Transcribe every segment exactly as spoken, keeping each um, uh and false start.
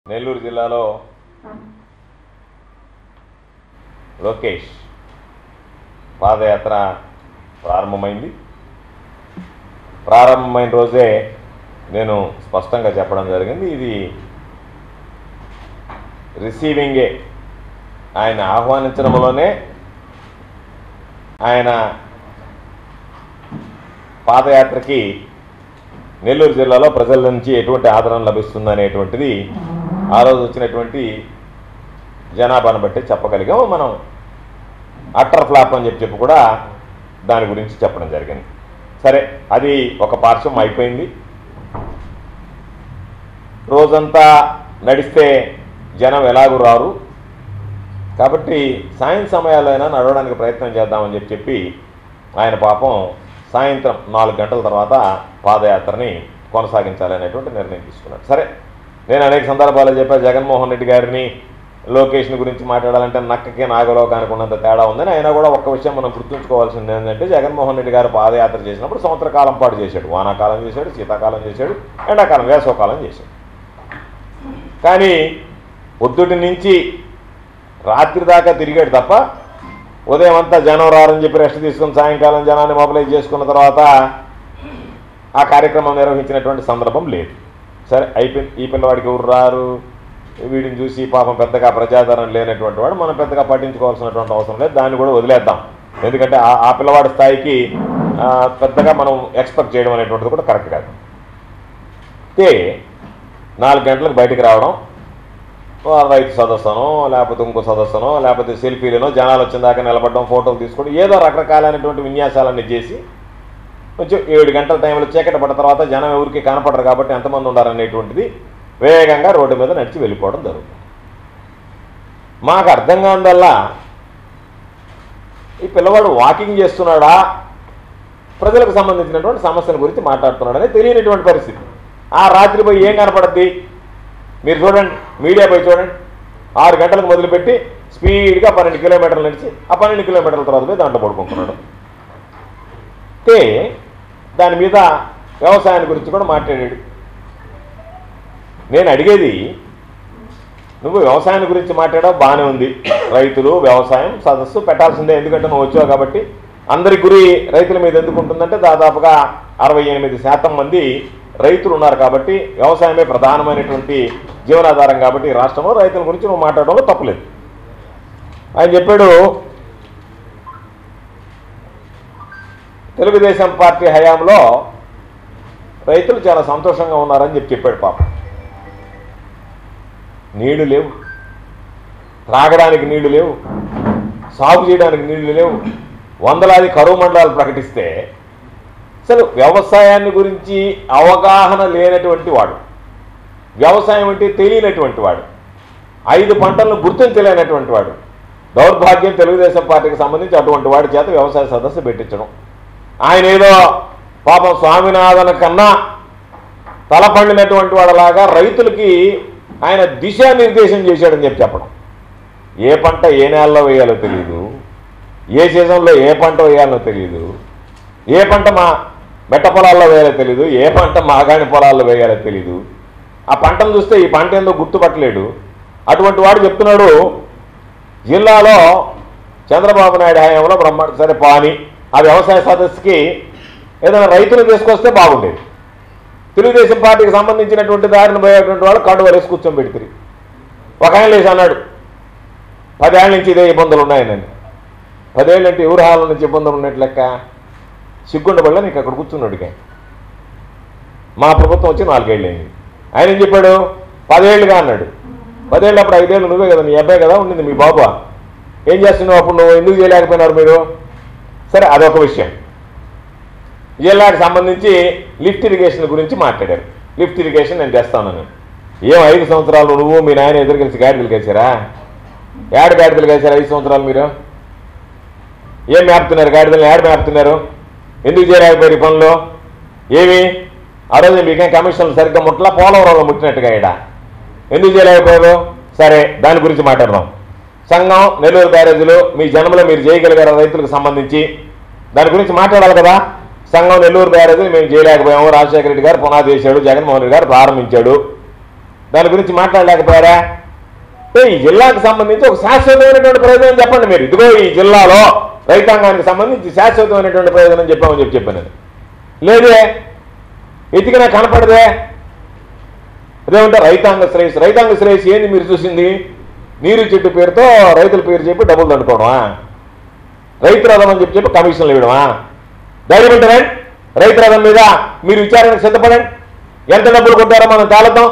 నెల్లూరు జిల్లాలో లోకేష్ పాదయాత్ర ప్రారంభమైంది. ప్రారంభమైన రోజే నేను స్పష్టంగా చెప్పడం జరిగింది, ఇది రిసీవింగే. ఆయన ఆహ్వానించడంలోనే ఆయన పాదయాత్రకి నెల్లూరు జిల్లాలో ప్రజల నుంచి ఎటువంటి ఆదరణ లభిస్తుందనేటువంటిది ఆ రోజు వచ్చినటువంటి జనాభాను బట్టి చెప్పగలిగాము. మనం అట్టర్ ఫ్లాప్ అని చెప్పి చెప్పి కూడా దాని గురించి చెప్పడం జరిగింది. సరే, అది ఒక పార్శ్వం అయిపోయింది. రోజంతా నడిస్తే జనం ఎలాగూ రారు కాబట్టి సాయం సమయాలైనా నడవడానికి ప్రయత్నం చేద్దామని చెప్పి చెప్పి ఆయన పాపం సాయంత్రం నాలుగు గంటల తర్వాత పాదయాత్రని కొనసాగించాలనేటువంటి నిర్ణయం తీసుకున్నాడు. సరే, నేను అనేక సందర్భాల్లో చెప్పాను, జగన్మోహన్ రెడ్డి గారిని లోకేష్ని గురించి మాట్లాడాలంటే నక్కకి నాగలోకానికి ఉన్నంత తేడా ఉందని. అయినా కూడా ఒక్క విషయం మనం గుర్తుంచుకోవాల్సింది ఏంటంటే, జగన్మోహన్ రెడ్డి గారు పాదయాత్ర చేసినప్పుడు సంవత్సర కాలం పాటు చేశాడు. వానాకాలం చేశాడు, శీతాకాలం చేశాడు, ఎండాకాలం వేసవకాలం చేశాడు. కానీ పొద్దుటి నుంచి రాత్రి దాకా తిరిగాడు తప్ప ఉదయం అంతా జనం రారని చెప్పి రెస్ట్ తీసుకుని సాయంకాలం జనాన్ని మొబిలైజ్ చేసుకున్న తర్వాత ఆ కార్యక్రమం నిర్వహించినటువంటి సందర్భం లేదు. సరే, అయిపోయింది. ఈ పిల్లవాడికి ఎవరు రారు, వీడిని చూసి పాపం పెద్దగా ప్రజాదరణ లేనటువంటి వాడు, మనం పెద్దగా పట్టించుకోవాల్సినటువంటి అవసరం లేదు, దాన్ని కూడా వదిలేద్దాం. ఎందుకంటే ఆ పిల్లవాడి స్థాయికి పెద్దగా మనం ఎక్స్పెక్ట్ చేయడం అనేటువంటిది కూడా కరెక్ట్ కాదు. అయితే నాలుగు గంటలకు బయటకు రావడం, రైతు సదస్సునో లేకపోతే ఇంకో సదస్సునో లేకపోతే సెల్ఫీలనో జనాలు వచ్చిన దాకా నిలబడడం, ఫోటోలు తీసుకోవడం, ఏదో రకరకాలైనటువంటి విన్యాసాలన్నీ చేసి కొంచెం ఏడు గంటల టైంలో చీకటి పడ్డ తర్వాత జనం ఎవరికి కనపడరు కాబట్టి ఎంతమంది ఉండాలనేటువంటిది వేగంగా రోడ్డు మీద నడిచి వెళ్ళిపోవడం జరుగుతుంది. మాకు అర్థం కానిదల్లా ఈ పిల్లవాడు వాకింగ్ చేస్తున్నాడా, ప్రజలకు సంబంధించినటువంటి సమస్యల గురించి మాట్లాడుతున్నాడని తెలియనటువంటి పరిస్థితి. ఆ రాత్రి పోయి ఏం కనపడద్ది మీరు చూడండి, మీడియా పోయి చూడండి. ఆరు గంటలకు మొదలుపెట్టి స్పీడ్గా పన్నెండు కిలోమీటర్లు నడిచి ఆ పన్నెండు కిలోమీటర్ల తర్వాత పోయి దాంట్లో పడుకుంటున్నాడు. అయితే దాని మీద వ్యవసాయాన్ని గురించి కూడా మాట్లాడాడు. నేను అడిగేది, నువ్వు వ్యవసాయం గురించి మాట్లాడావు, బాగానే ఉంది. రైతులు వ్యవసాయం సదస్సు పెట్టాల్సిందే, ఎందుకంటే నువ్వు వచ్చావు కాబట్టి. అందరి గురి రైతుల మీద ఎందుకు ఉంటుందంటే, దాదాపుగా అరవై ఎనిమిది శాతం మంది రైతులు ఉన్నారు కాబట్టి, వ్యవసాయమే ప్రధానమైనటువంటి జీవనాధారం కాబట్టి రాష్ట్రంలో రైతుల గురించి నువ్వు మాట్లాడడంలో తప్పులేదు. ఆయన చెప్పాడు, తెలుగుదేశం పార్టీ హయాంలో రైతులు చాలా సంతోషంగా ఉన్నారని చెప్పి చెప్పాడు. పాపం నీళ్లు లేవు, త్రాగడానికి నీళ్లు లేవు, సాగు చేయడానికి నీళ్లు లేవు, వందలాది కరువు మండలాలు ప్రకటిస్తే అసలు వ్యవసాయాన్ని గురించి అవగాహన లేనటువంటి వాడు, వ్యవసాయం అంటే తెలియనటువంటి వాడు, ఐదు పంటలను గుర్తించలేనటువంటి వాడు, దౌర్భాగ్యం తెలుగుదేశం పార్టీకి సంబంధించి అటువంటి వాడి చేత వ్యవసాయ సదస్సు పెట్టించడం. ఆయన ఏదో పాపం స్వామినాథన్ కన్నా తలపండినటువంటి వాడలాగా రైతులకి ఆయన దిశానిర్దేశం చేశాడని చెప్పి చెప్పడం. ఏ పంట ఏ నెలలో వేయాలో తెలియదు, ఏ సీజన్లో ఏ పంట వేయాలో తెలియదు, ఏ పంట మా మెట్ట పొలాల్లో వేయాలో తెలియదు, ఏ పంట మాగాణి పొలాల్లో వేయాలో తెలియదు. ఆ పంటను చూస్తే ఈ పంట ఏందో గుర్తుపట్టలేడు. అటువంటి వాడు చెప్తున్నాడు, జిల్లాలో చంద్రబాబు నాయుడు హయాంలో బ్రహ్మాండ సరే పాని ఆ వ్యవసాయ సదస్సుకి ఏదైనా రైతులు తీసుకొస్తే బాగుండేది. తెలుగుదేశం పార్టీకి సంబంధించినటువంటి దారిని పోయేటువంటి వాళ్ళు కండు వరేసి కూర్చొని పెడుతుంది. ఒక ఆయన లేచి అన్నాడు, పదేళ్ళ నుంచి ఇదే ఇబ్బందులు ఉన్నాయనండి. పదేళ్ళ అంటే ఎవరి హాల నుంచి ఇబ్బందులు ఉన్నట్టు లెక్క. సిగ్గుండబల్ల నీకు అక్కడ కూర్చున్నాడుగా. మా ప్రభుత్వం వచ్చి నాలుగేళ్ళు అయింది. ఆయన ఏం చెప్పాడు, పదేళ్ళుగా అన్నాడు. పదేళ్ళు అప్పుడు ఐదేళ్ళు నువ్వే కదా, నీ అబ్బాయి కదా ఉండింది, మీ బాబు ఏం చేస్తున్నావు అప్పుడు, నువ్వు ఎందుకు చేయలేకపోయినారు మీరు? సరే, అదొక విషయం. జిల్లాకు సంబంధించి లిఫ్ట్ ఇరిగేషన్ గురించి మాట్లాడారు. లిఫ్ట్ ఇరిగేషన్ నేను చేస్తానని. ఏం ఐదు సంవత్సరాలు నువ్వు మీ నాయన ఎదురు కలిసి గాడిదలు కలిసారా? ఏడు గాడిదలు కలిసారు ఐదు సంవత్సరాలు మీరు? ఏం మేపుతున్నారు గాడిదలు? ఏడు మేపుతున్నారు? ఎందుకు చేయలేకపోయారు ఈ పనులు? ఏమి ఆ రోజు మీకేం కమిషన్లు సరిగ్గా ముట్టలా, పోలవరంలో ముట్టినట్టుగా ఈడ ఎందుకు చేయలేకపోయారు? సరే, దాని గురించి మాట్లాడదాం. సంఘం నెల్లూరు బ్యారేజీలు మీ జన్మలో మీరు చేయగలిగారు రైతులకు సంబంధించి, దాని గురించి మాట్లాడాలి కదా. సంఘం నెల్లూరు బ్యారేజీలు మేము చేయలేకపోయాము, రాజశేఖర రెడ్డి గారు పునాది చేశాడు, జగన్మోహన్ రెడ్డి గారు ప్రారంభించాడు. దాని గురించి మాట్లాడలేకపోయారా? అంటే ఈ జిల్లాకు సంబంధించి ఒక శాశ్వతమైనటువంటి ప్రయోజనం చెప్పండి మీరు. ఇదిగో ఈ జిల్లాలో రైతాంగానికి సంబంధించి శాశ్వతమైనటువంటి ప్రయోజనం చెప్పామని చెప్పి చెప్పాను. లేదే, ఎతికినా కనపడదే. అదేమంటే రైతాంగ శ్రేయస్. రైతాంగ శ్రేయస్ ఏంది మీరు చూసింది? నీరు చెట్టు పేరుతో రైతుల పేరు చెప్పి డబ్బులు దండుకోవడమా? రైతు రథం అని చెప్పి చెప్పి కమిషన్లు ఇవ్వడమా? ధైర్యం అంటే రైతు రథం మీద మీరు విచారణకు సిద్ధపడండి. ఎంత డబ్బులు కొట్టారో మనం తేలతాం.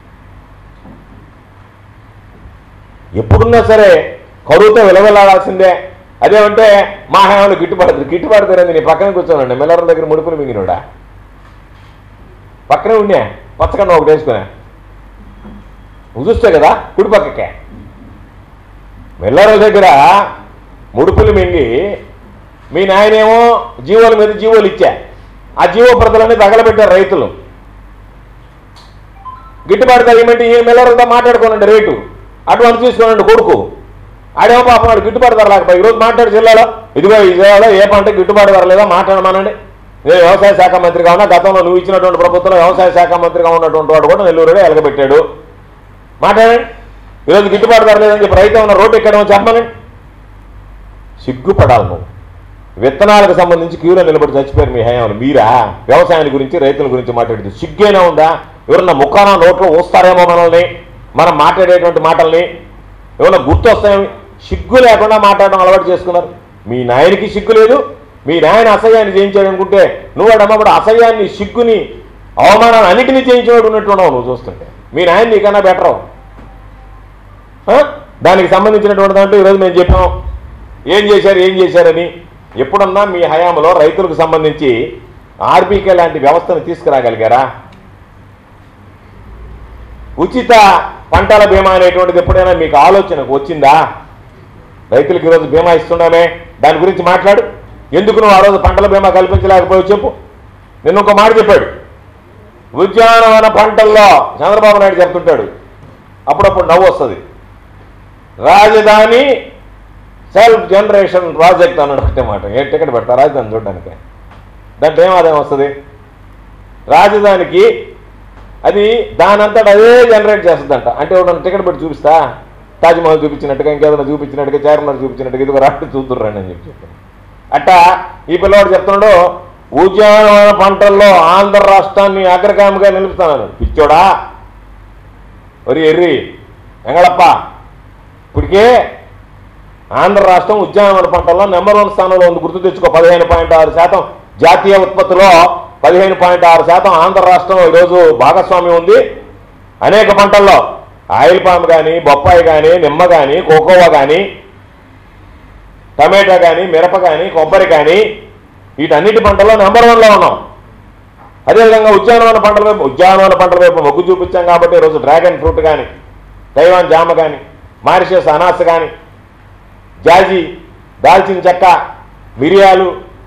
ఎప్పుడున్నా సరే కరువుతో విలవెల్లాడాల్సిందే. అదేమంటే మా హయాంలో గిట్టుబాటు గిట్టుబాటు తెలియదు. నీ పక్కన కూర్చోనండి, మిల్లర్ల దగ్గర ముడుపులు మింగినోడా పక్కనే ఉండే పచ్చకన్నా ఒకటి వేసుకునే నువ్వు చూస్తే కదా కుడి పక్కకే. మిల్లర్ల దగ్గర ముడుపులు మింగి మీ నాయనేమో జీవోల మీద జీవోలు ఇచ్చా. ఆ జీవో ప్రజలన్నీ తగలబెట్టారు రైతులు. గిట్టుబాటు తగ్గమంటే ఈ మిల్లర్లతో మాట్లాడుకోనండి రేటు అటువంటి తీసుకోనండి కొడుకు. ఆడేమో పాపం వాడు గిట్టుబాటు ధర లేకపోయి ఈరోజు మాట్లాడు జిల్లాలో ఇదిగో ఈ జిల్లాలో ఏ పంట గిట్టుబాటు ధర లేదా మాట్లాడమానండి. నేను వ్యవసాయ శాఖ మంత్రిగా ఉన్నా, గతంలో నువ్వు ఇచ్చినటువంటి ప్రభుత్వంలో వ్యవసాయ శాఖ మంత్రిగా ఉన్నటువంటి వాడు కూడా నెల్లూరులో ఎలగబెట్టాడు. మాట్లాడండి. ఈరోజు గిట్టుబాటు ధర లేదని చెప్పి రైతు ఉన్న రోడ్డు ఎక్కడేమో చెప్పమని. సిగ్గుపడాలి నువ్వు. విత్తనాలకు సంబంధించి క్యూలో నిలబడి చచ్చిపోయారు మీ హయాంలో. మీరా వ్యవసాయాన్ని గురించి రైతుల గురించి మాట్లాడితే సిగ్గైనా ఉందా? ఎవరన్నా ముఖాన నోట్లో ఊస్తారేమో మనల్ని, మనం మాట్లాడేటువంటి మాటల్ని ఏమన్నా గుర్తు వస్తాయేమి? సిగ్గు లేకుండా మాట్లాడడం అలవాటు చేసుకున్నారు. మీ నాయనకి సిగ్గు లేదు. మీ నాయన అసహ్యాన్ని చేయించాడు అనుకుంటే నువ్వు అమ్మప్పుడు అసహ్యాన్ని, సిగ్గుని, అవమానాన్ని అన్నిటినీ చేయించేవాడు ఉన్నట్టున్నావు నువ్వు చూస్తుంటే. మీ నాయన నీకన్నా బెటరు. దానికి సంబంధించినటువంటి దాంట్లో ఈరోజు మేము చెప్పాం ఏం చేశారు ఏం చేశారని. ఎప్పుడన్నా మీ హయాంలో రైతులకు సంబంధించి ఆర్బీకే లాంటి వ్యవస్థను తీసుకురాగలిగారా? ఉచిత పంటల బీమా అనేటువంటిది ఎప్పుడైనా మీకు ఆలోచనకు వచ్చిందా? రైతులకు ఈరోజు బీమా ఇస్తున్నామే, దాని గురించి మాట్లాడు. ఎందుకు నువ్వు ఆ రోజు పంటల బీమా కల్పించలేకపోయావు చెప్పు. నిన్న ఒక మాట చెప్పాడు, ఉద్యానవన పంటల్లో చంద్రబాబు నాయుడు చెప్తుంటాడు, అప్పుడప్పుడు నవ్వు వస్తుంది. రాజధాని సెల్ఫ్ జనరేషన్ ప్రాజెక్ట్ అన్నాడు ఒకటే మాట. ఏ టికెట్ పెడతా రాజధాని చూడడానికి? దాంట్లో ఏం ఆదాయం వస్తుంది? రాజధానికి అది దానంతట అదే జనరేట్ చేస్తుందంట. అంటే ఒకటి టికెట్ పెట్టి చూపిస్తా, తాజ్మహల్ చూపించినట్టుగా, ఇంకేదైనా చూపించినట్టుగా, చార్మినార్ చూపించినట్టుగా, ఇదిగో రాష్ట్ర చూద్దురండి అని చెప్పి చెప్పాను. అట్టా ఈ పిల్లవాడు చెప్తున్నాడు ఉద్యానవన పంటల్లో ఆంధ్ర రాష్ట్రాన్ని అగ్రగామిగా నిలుపుతాను. పిచ్చోడా ఒరి ఎర్రి ఎంగళప్ప, ఇప్పటికే ఆంధ్ర రాష్ట్రం ఉద్యానవన పంటల్లో నెంబర్ వన్ స్థానంలో ఉంది. గుర్తు తెచ్చుకో. పదిహేను పాయింట్ ఆరు శాతం జాతీయ ఉత్పత్తిలో పదిహేను పాయింట్ ఆరు శాతం ఆంధ్ర రాష్ట్రం ఈరోజు భాగస్వామ్యం ఉంది. అనేక పంటల్లో ఆయిల్ పామ్ కానీ, బొప్పాయి కానీ, నిమ్మ కానీ, కోకోవా కానీ, టమాటా కానీ, మిరప కానీ, కొబ్బరి కానీ, వీటన్నిటి పంటల్లో నెంబర్ వన్లో ఉన్నాం. అదేవిధంగా ఉద్యానవన పంటల వైపు ఉద్యానవన పంటల వైపు మొగ్గు చూపించాం కాబట్టి ఈరోజు డ్రాగన్ ఫ్రూట్ కానీ, తైవాన్ జామ కానీ, మారిషస్ అనాస కానీ, జాజి, దాల్చిన చెక్క, మిరియాలు,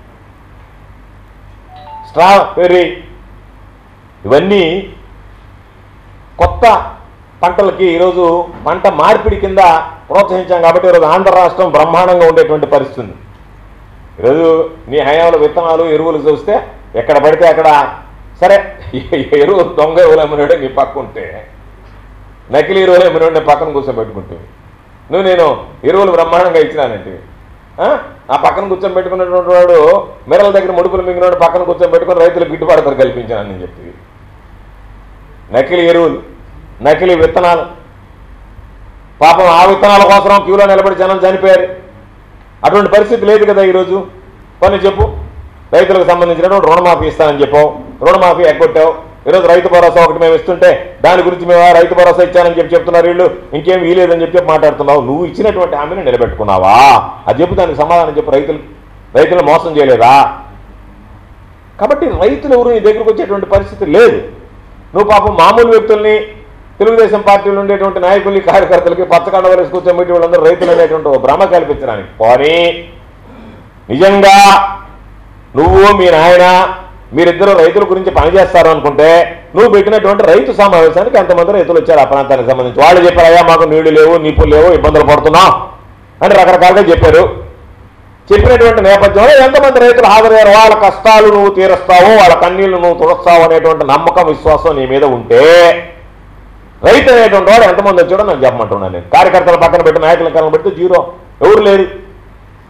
స్ట్రాబెర్రీ, ఇవన్నీ కొత్త పంటలకి ఈరోజు పంట మార్పిడి కింద ప్రోత్సహించాం కాబట్టి ఈరోజు ఆంధ్ర రాష్ట్రం బ్రహ్మాండంగా ఉండేటువంటి పరిస్థితి ఉంది. ఈరోజు నీ హయాంలో విత్తనాలు ఎరువులు చూస్తే ఎక్కడ పడితే అక్కడ సరే ఎరువు దొంగ ఎరువులు అమ్మినాడే నీ పక్క ఉంటే, నకిలీ ఎరువులు అమ్మినాడు నీ పక్కన కూర్చోబెట్టుకుంటే, నువ్వు నేను ఎరువులు బ్రహ్మాండంగా ఇచ్చినానంటే ఆ పక్కన కూర్చొని పెట్టుకున్నటువంటి వాడు మిరల దగ్గర ముడుపులు మింగినవాడు పక్కన కూర్చొని పెట్టుకుని రైతులకు గిట్టుబాటు ధర కల్పించానని చెప్పి నకిలీ ఎరువులు, నకిలీ విత్తనాలు, పాపం ఆ విత్తనాల కోసం క్యూలో నిలబడి జనం చనిపోయారు. అటువంటి పరిస్థితి లేదు కదా ఈరోజు. కొన్ని చెప్పు. రైతులకు సంబంధించినటువంటి రుణమాఫీ ఇస్తానని చెప్పావు, రుణమాఫీ ఎగ్గొట్టావు. ఈరోజు రైతు భరోసా ఒకటి మేము ఇస్తుంటే దాని గురించి మేము రైతు భరోసా ఇచ్చానని చెప్పి చెప్తున్నారు వీళ్ళు, ఇంకేం వీలేదని చెప్పి మాట్లాడుతున్నావు. నువ్వు ఇచ్చినటువంటి హామీని నిలబెట్టుకున్నావా? అది చెప్పు, దానికి సమాధానం చెప్పు. రైతులు రైతులను మోసం చేయలేదా? కాబట్టి రైతులు ఎవరు నీ దగ్గరకు వచ్చేటువంటి పరిస్థితి లేదు. నువ్వు పాపం మామూలు వ్యక్తుల్ని, తెలుగుదేశం పార్టీలో ఉండేటువంటి నాయకుల్ని, కార్యకర్తలకి పచ్చకండ వేసి కూర్చోబెట్టి వాళ్ళందరూ రైతులు అనేటువంటి ఒక భ్రమ కల్పించడానికి పోనీ నిజంగా నువ్వు మీ నాయన మీరిద్దరూ రైతుల గురించి పనిచేస్తారు అనుకుంటే నువ్వు పెట్టినటువంటి రైతు సమావేశానికి ఎంతమంది రైతులు వచ్చారు ఆ ప్రాంతానికి సంబంధించి. వాళ్ళు చెప్పారు, అయ్యా మాకు నీళ్లు లేవు, నిప్పులు లేవు, ఇబ్బందులు పడుతున్నాం అని రకరకాలుగా చెప్పారు. చెప్పినటువంటి నేపథ్యంలో ఎంతమంది రైతులు హాజరయ్యారు? వాళ్ళ కష్టాలు నువ్వు తీరుస్తావు, వాళ్ళ కన్నీళ్లు నువ్వు తుడుస్తావు అనేటువంటి నమ్మకం, విశ్వాసం నీ మీద ఉంటే రైతు అనేటువంటి వాడు ఎంతమంది వచ్చాడో నాకు చెప్పమంటున్నాను నేను. కార్యకర్తల పక్కన పెట్టి నాయకుల పక్కన పెడితే జీరో, ఎవరు లేరు.